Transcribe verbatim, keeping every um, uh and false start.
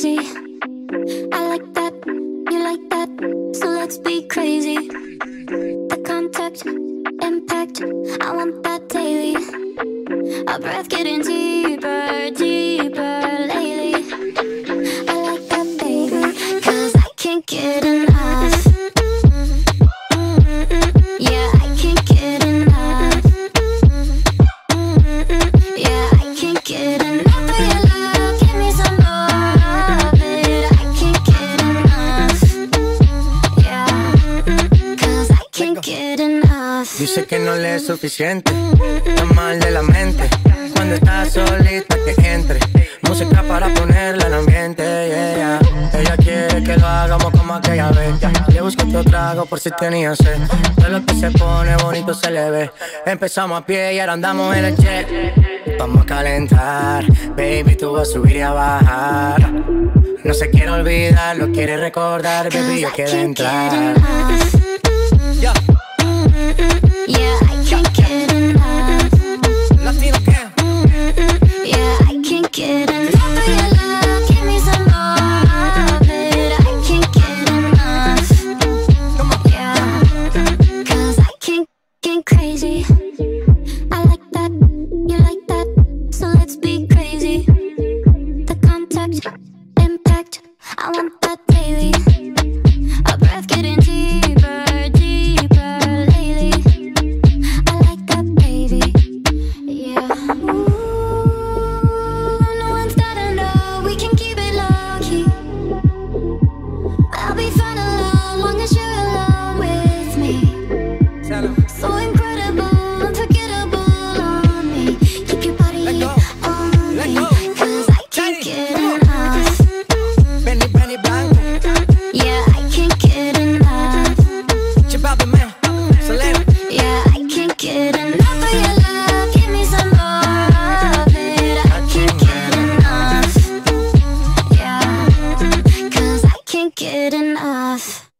crazy. I like that, you like that, so let's be crazy. The contact, impact, I want that daily. Our breath getting deeper, deeper lately. I like that, baby, 'cause I can't get enough. Yeah, I can't get enough. Yeah, I can't get enough of your love. Give me some more of it. I can't get enough. Yeah, 'cause I can't get enough. Dice que no le es suficiente, está mal de la mente. Cuando está solita que entre, música para ponerla en ambiente, yeah, yeah. Ella quiere que lo hagamos como aquella vez. Le busco otro trago por si tenía sed. Todo lo que se pone bonito se le ve. Empezamos a pie y ahora andamos en el jet. Vamos a calentar, baby, tú vas a subir y a bajar. No se quiere olvidar, lo quiere recordar, baby, yo quiero entrar. Yeah. Yeah, I can't get enough. Latino, ¿qué? Yeah, I can't get enough of your love. Give me some more of it. I can't get enough. Yeah, 'cause I can't get crazy. I like that, you like that, so let's be crazy. The contact, impact, I want that daily. Our breath getting deeper, deeper lately. I like that, baby. Yeah. Ooh, no one's gotta know. We can keep it low key. I'll be fine alone, long as you're alone with me. So incredible, unforgettable on me. Keep your body Let go. on Let me, go. 'cause I can't get enough. Benny, Benny Blanco, Yeah, I can't get enough. Chibabe, man, Selena. Yeah, I can't get enough of your love. Give me some more of it. I can't get enough. Yeah, 'cause I can't get enough.